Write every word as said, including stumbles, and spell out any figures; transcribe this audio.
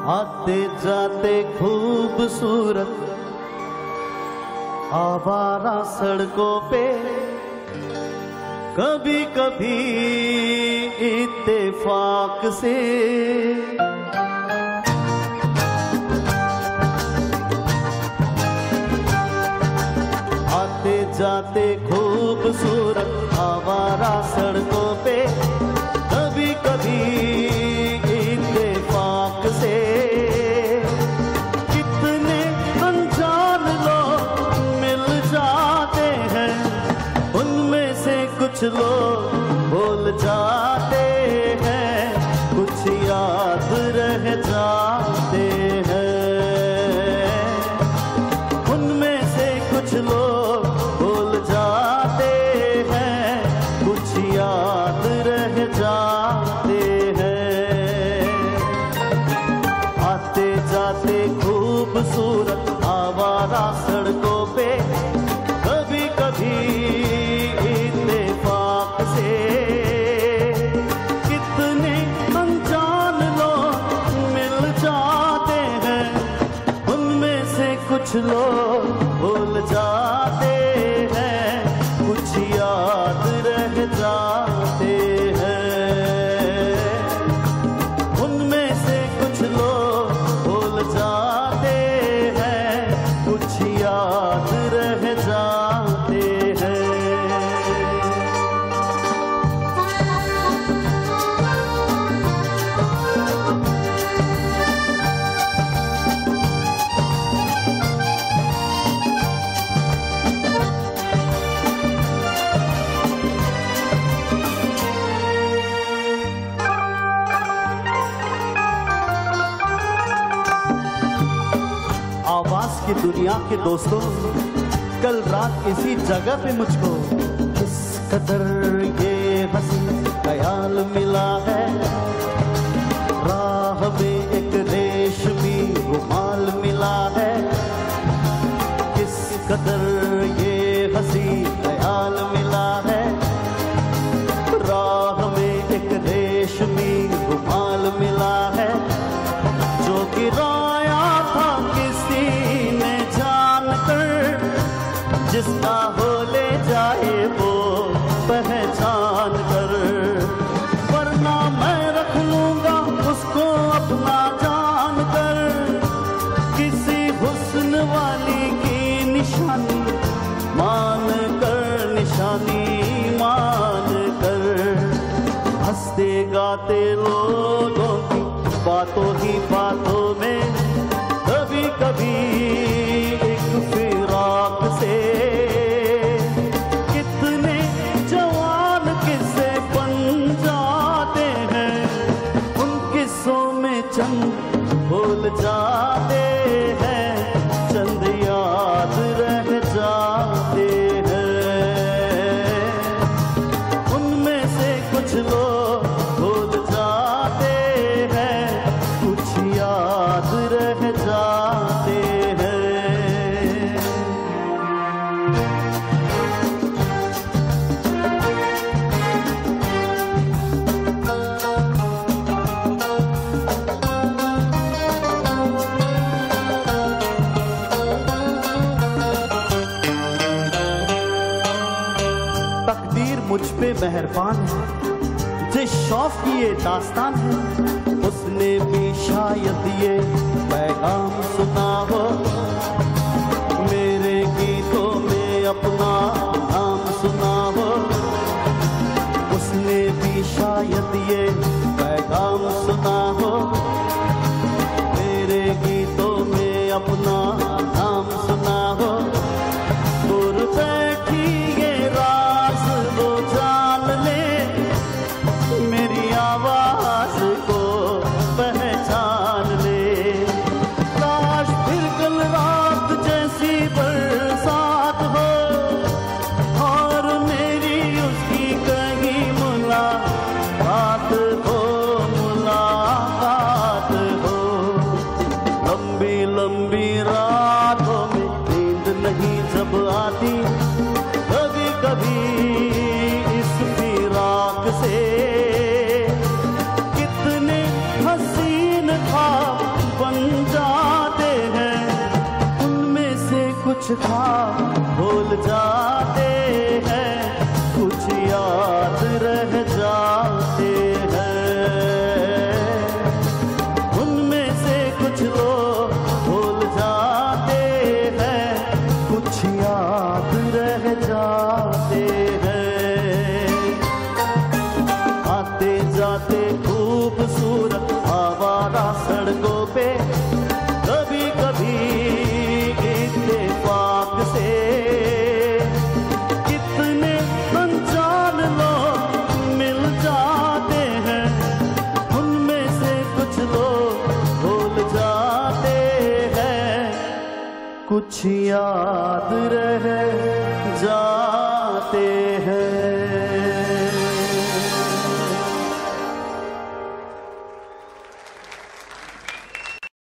आते जाते खूबसूरत आवारा सड़कों पे कभी कभी इत्तेफाक से आते जाते खूबसूरत आवारा सड़कों पे कभी कभी इत्तेफाक से कितने अनजान लोग मिल जाते हैं, उनमें से कुछ लोग भूल जाते हैं, कुछ याद रह जाते हैं, उनमें से कुछ लोग भूल जाते हैं, कुछ याद रह जाते हैं। आते जाते खूबसूरत आवारा सड़कों पे कभी कभी इत्तेफाक से कितने अनजान लोग मिल जाते हैं, उनमें से कुछ लोग भूल जाते हैं, कुछ याद रह जाते हैं, उनमें से कुछ लोग भूल जाते हैं, कुछ याद रह जाते हैं। आवाज की दुनिया के दोस्तों, कल रात इसी जगह पे मुझको किस कदर ये हंसी ख्याल मिला है, राह में एक रेशमी रुमाल मिला है, किस कदर ये हंसी ख्याल मिला है, राह में एक रेशमी रुमाल मिला है, जो गिराया था किसी ने जान कर, जिसका हो ले जाए वो पहचान कर, वरना मैं रख लूंगा उसको अपना जान कर, किसी हुस्न वाली की निशानी मान कर, निशानी मान कर, हंसते गाते लोगों की बातों ही बातों में कभी कभी एक फिराक से कितने जवान किस्से बन जाते हैं, उन किस्सों में चंद भूल जाते हैं, चंद याद रह जाते हैं, उनमें से कुछ लोग भूल जाते हैं, कुछ याद रह जाते हैं। तकदीर मुझ पे मेहरबान है, जिस शौक की ये दास्तान है, उसने भी शायद ये पैगाम सुना हो, मेरे गीतों में अपना नाम सुना हो, उसने भी शायद ये पैगाम सुना हो, मेरे गीतों में अपना नाम सुना हो, दूर बैठी ये राज वो जान ले, मेरी आवाज को पहचान ले, काश फिर कल रात जैसी बरसात हो और मेरी उसकी कहीं मुलाकात हो, मुलाकात हो, लंबी लंबी रातों में नींद नहीं जब आती, कभी कभी इस फिराक से कितने हसीन ख्वाब कुछ ख्वाब भूल जाते हैं, कुछ याद रह जाते हैं। उनमें से कुछ लोग भूल जाते हैं, कुछ याद रह जाते हैं। आते जाते खूबसूरत आवारा सड़कों पे कभी कभी इत्तेफाक से कितने अनजान लोग मिल जाते हैं। उनमें से कुछ लोग भूल जाते हैं, कुछ याद रह जाते हैं।